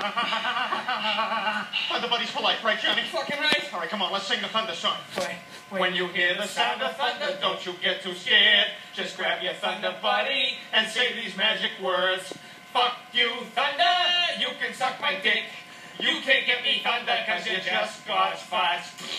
Thunder Buddy's polite, right, Johnny? Fucking right. All right, come on, let's sing the thunder song. Wait. When you hear the sound of thunder, don't you get too scared. Just grab your Thunder Buddy and say these magic words. Fuck you, thunder, you can suck my dick. You can't get me thunder, cause you're just God's farts.